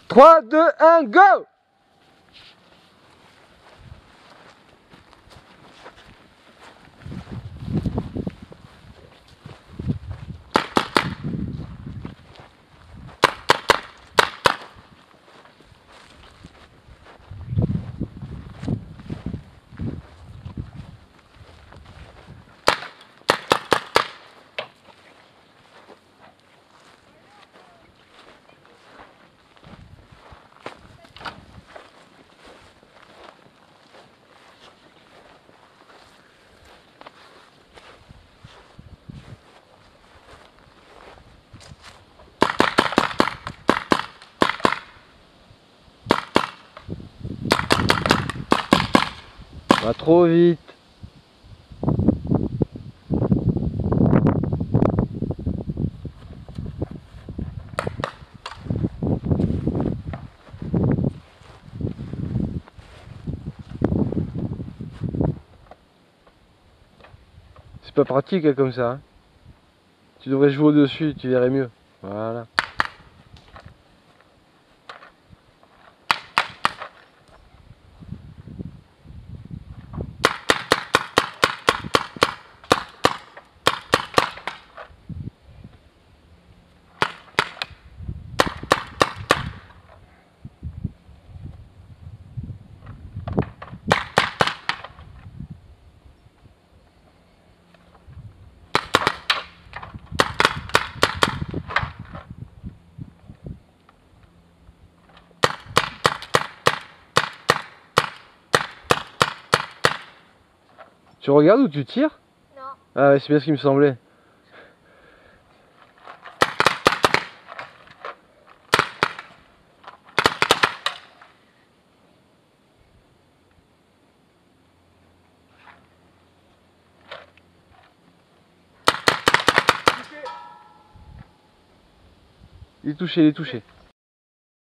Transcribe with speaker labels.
Speaker 1: 3, 2, 1, go! Pas trop vite. C'est pas pratique hein, comme ça. Hein. Tu devrais jouer au-dessus, tu verrais mieux. Voilà. Tu regardes ou tu tires?
Speaker 2: Non.
Speaker 1: Ah ouais, c'est bien ce qui me semblait. Il est touché, il est touché.